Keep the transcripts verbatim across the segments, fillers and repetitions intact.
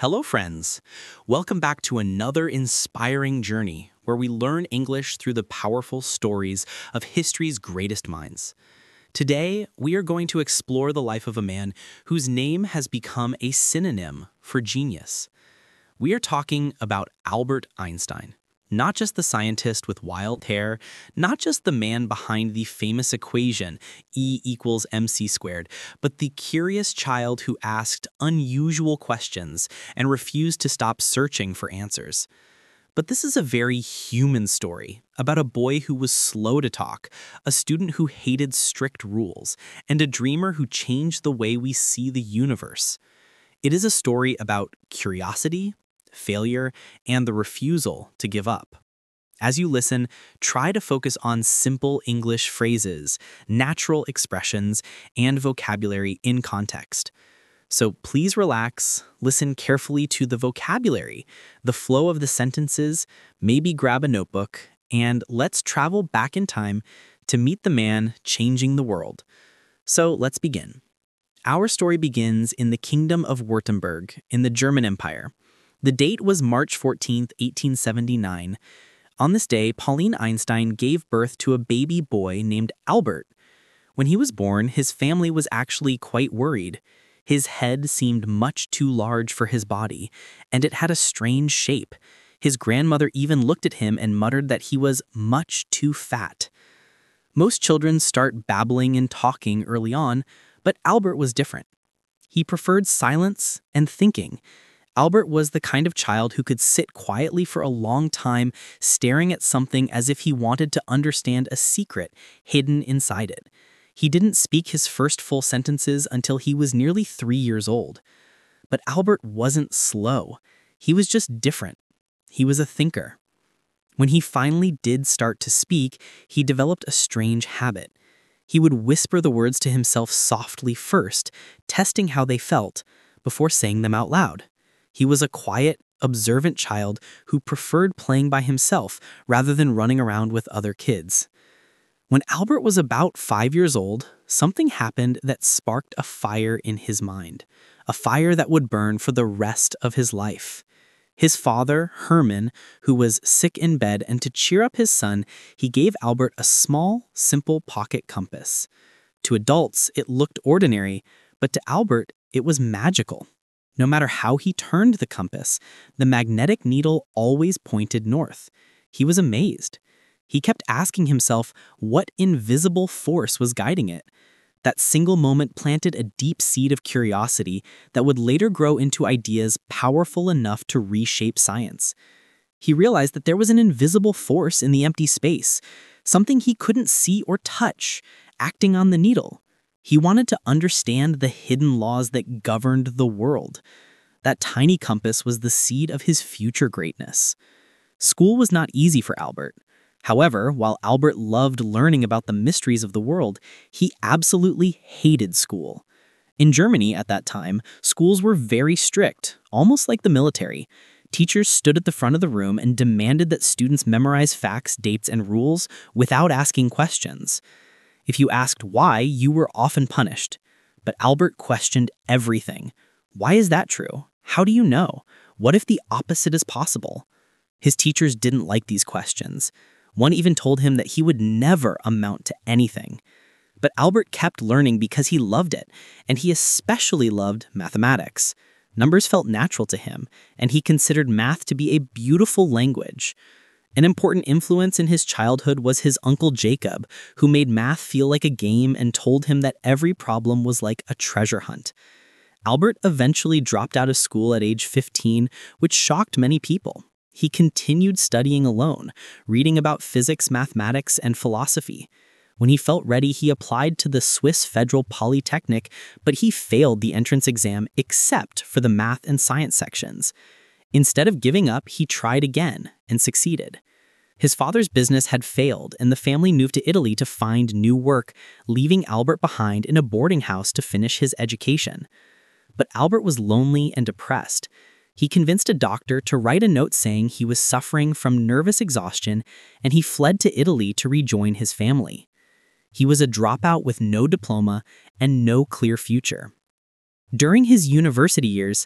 Hello, friends. Welcome back to another inspiring journey where we learn English through the powerful stories of history's greatest minds. Today, we are going to explore the life of a man whose name has become a synonym for genius. We are talking about Albert Einstein. Not just the scientist with wild hair, not just the man behind the famous equation E equals mc squared, but the curious child who asked unusual questions and refused to stop searching for answers. But this is a very human story about a boy who was slow to talk, a student who hated strict rules, and a dreamer who changed the way we see the universe. It is a story about curiosity, failure, and the refusal to give up. As you listen, try to focus on simple English phrases, natural expressions, and vocabulary in context. So please relax, listen carefully to the vocabulary, the flow of the sentences, maybe grab a notebook, and let's travel back in time to meet the man changing the world. So let's begin. Our story begins in the Kingdom of Württemberg in the German Empire. The date was March fourteenth, eighteen seventy-nine. On this day, Pauline Einstein gave birth to a baby boy named Albert. When he was born, his family was actually quite worried. His head seemed much too large for his body, and it had a strange shape. His grandmother even looked at him and muttered that he was much too fat. Most children start babbling and talking early on, but Albert was different. He preferred silence and thinking. Albert was the kind of child who could sit quietly for a long time, staring at something as if he wanted to understand a secret hidden inside it. He didn't speak his first full sentences until he was nearly three years old. But Albert wasn't slow. He was just different. He was a thinker. When he finally did start to speak, he developed a strange habit. He would whisper the words to himself softly first, testing how they felt, before saying them out loud. He was a quiet, observant child who preferred playing by himself rather than running around with other kids. When Albert was about five years old, something happened that sparked a fire in his mind, a fire that would burn for the rest of his life. His father, Herman, who was sick in bed, and to cheer up his son, he gave Albert a small, simple pocket compass. To adults, it looked ordinary, but to Albert, it was magical. No matter how he turned the compass, the magnetic needle always pointed north. He was amazed. He kept asking himself what invisible force was guiding it. That single moment planted a deep seed of curiosity that would later grow into ideas powerful enough to reshape science. He realized that there was an invisible force in the empty space, something he couldn't see or touch, acting on the needle. He wanted to understand the hidden laws that governed the world. That tiny compass was the seed of his future greatness. School was not easy for Albert. However, while Albert loved learning about the mysteries of the world, he absolutely hated school. In Germany at that time, schools were very strict, almost like the military. Teachers stood at the front of the room and demanded that students memorize facts, dates, and rules without asking questions. If you asked why, you were often punished. But Albert questioned everything. Why is that true? How do you know? What if the opposite is possible? His teachers didn't like these questions. One even told him that he would never amount to anything. But Albert kept learning because he loved it, and he especially loved mathematics. Numbers felt natural to him, and he considered math to be a beautiful language. An important influence in his childhood was his uncle Jacob, who made math feel like a game and told him that every problem was like a treasure hunt. Albert eventually dropped out of school at age fifteen, which shocked many people. He continued studying alone, reading about physics, mathematics, and philosophy. When he felt ready, he applied to the Swiss Federal Polytechnic, but he failed the entrance exam except for the math and science sections. Instead of giving up, he tried again and succeeded. His father's business had failed, and the family moved to Italy to find new work, leaving Albert behind in a boarding house to finish his education. But Albert was lonely and depressed. He convinced a doctor to write a note saying he was suffering from nervous exhaustion, and he fled to Italy to rejoin his family. He was a dropout with no diploma and no clear future. During his university years,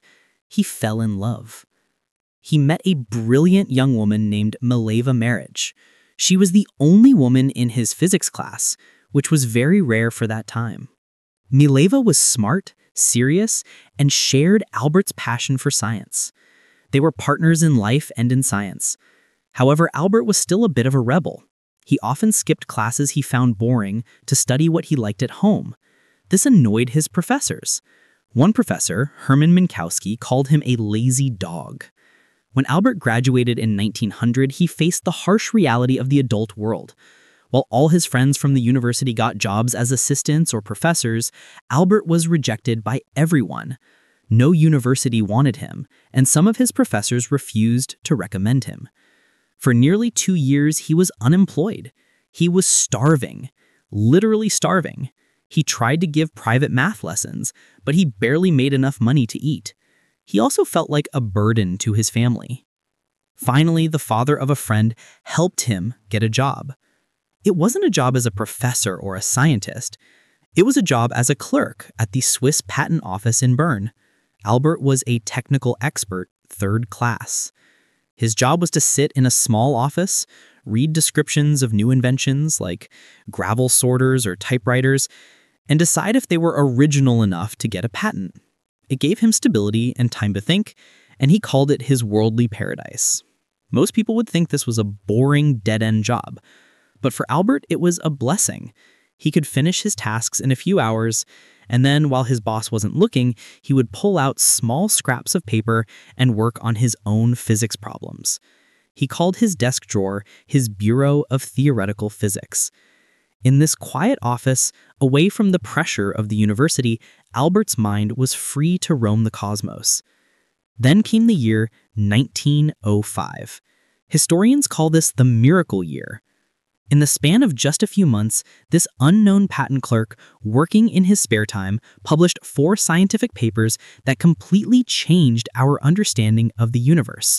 he fell in love. He met a brilliant young woman named Mileva Marriage. She was the only woman in his physics class, which was very rare for that time. Mileva was smart, serious, and shared Albert's passion for science. They were partners in life and in science. However, Albert was still a bit of a rebel. He often skipped classes he found boring to study what he liked at home. This annoyed his professors. One professor, Hermann Minkowski, called him a lazy dog. When Albert graduated in nineteen hundred, he faced the harsh reality of the adult world. While all his friends from the university got jobs as assistants or professors, Albert was rejected by everyone. No university wanted him, and some of his professors refused to recommend him. For nearly two years, he was unemployed. He was starving, literally starving. He tried to give private math lessons, but he barely made enough money to eat. He also felt like a burden to his family. Finally, the father of a friend helped him get a job. It wasn't a job as a professor or a scientist. It was a job as a clerk at the Swiss Patent Office in Bern. Albert was a technical expert, third class. His job was to sit in a small office, read descriptions of new inventions like gravel sorters or typewriters, and decide if they were original enough to get a patent. It gave him stability and time to think, and he called it his worldly paradise. Most people would think this was a boring, dead-end job, but for Albert, it was a blessing. He could finish his tasks in a few hours, and then, while his boss wasn't looking, he would pull out small scraps of paper and work on his own physics problems. He called his desk drawer his Bureau of Theoretical Physics. In this quiet office, away from the pressure of the university, Albert's mind was free to roam the cosmos. Then came the year nineteen oh five. Historians call this the miracle year. In the span of just a few months, this unknown patent clerk, working in his spare time, published four scientific papers that completely changed our understanding of the universe.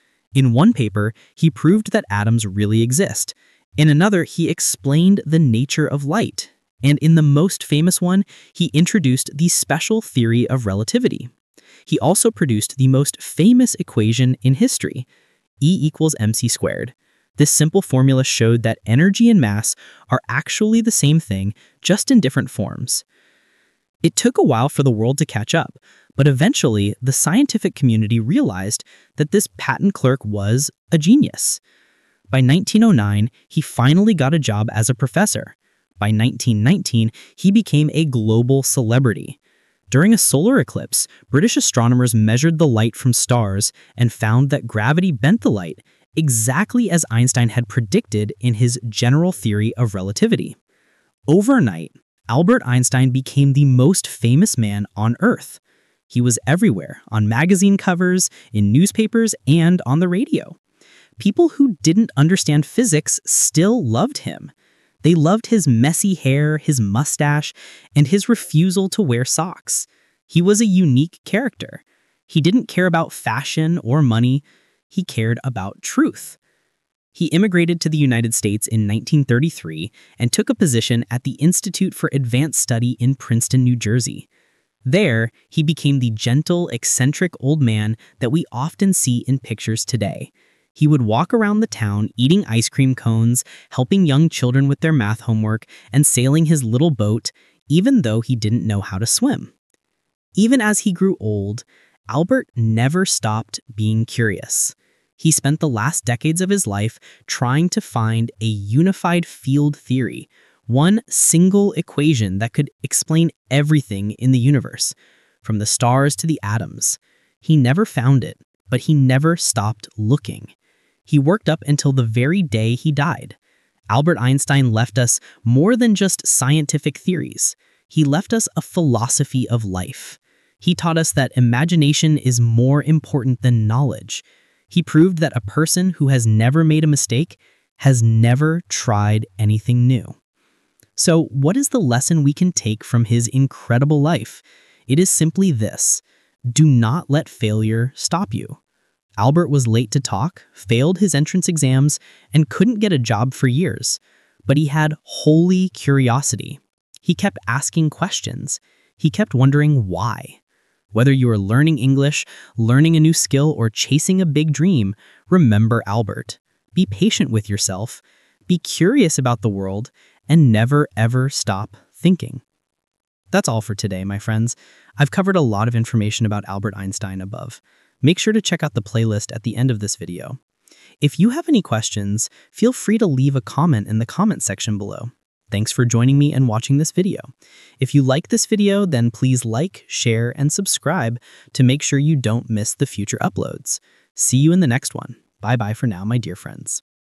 In one paper, he proved that atoms really exist. In another, he explained the nature of light. And in the most famous one, he introduced the special theory of relativity. He also produced the most famous equation in history, E equals mc squared. This simple formula showed that energy and mass are actually the same thing, just in different forms. It took a while for the world to catch up, but eventually the scientific community realized that this patent clerk was a genius. By nineteen oh nine, he finally got a job as a professor. By nineteen nineteen, he became a global celebrity. During a solar eclipse, British astronomers measured the light from stars and found that gravity bent the light, exactly as Einstein had predicted in his general theory of relativity. Overnight, Albert Einstein became the most famous man on Earth. He was everywhere, on magazine covers, in newspapers, and on the radio. People who didn't understand physics still loved him. They loved his messy hair, his mustache, and his refusal to wear socks. He was a unique character. He didn't care about fashion or money. He cared about truth. He immigrated to the United States in nineteen thirty-three and took a position at the Institute for Advanced Study in Princeton, New Jersey. There, he became the gentle, eccentric old man that we often see in pictures today. He would walk around the town eating ice cream cones, helping young children with their math homework, and sailing his little boat, even though he didn't know how to swim. Even as he grew old, Albert never stopped being curious. He spent the last decades of his life trying to find a unified field theory, one single equation that could explain everything in the universe, from the stars to the atoms. He never found it, but he never stopped looking. He worked up until the very day he died. Albert Einstein left us more than just scientific theories. He left us a philosophy of life. He taught us that imagination is more important than knowledge. He proved that a person who has never made a mistake has never tried anything new. So, what is the lesson we can take from his incredible life? It is simply this: do not let failure stop you. Albert was late to talk, failed his entrance exams, and couldn't get a job for years. But he had holy curiosity. He kept asking questions. He kept wondering why. Whether you are learning English, learning a new skill, or chasing a big dream, remember Albert. Be patient with yourself, be curious about the world, and never ever stop thinking. That's all for today, my friends. I've covered a lot of information about Albert Einstein above. Make sure to check out the playlist at the end of this video. If you have any questions, feel free to leave a comment in the comment section below. Thanks for joining me and watching this video. If you like this video, then please like, share, and subscribe to make sure you don't miss the future uploads. See you in the next one. Bye-bye for now, my dear friends.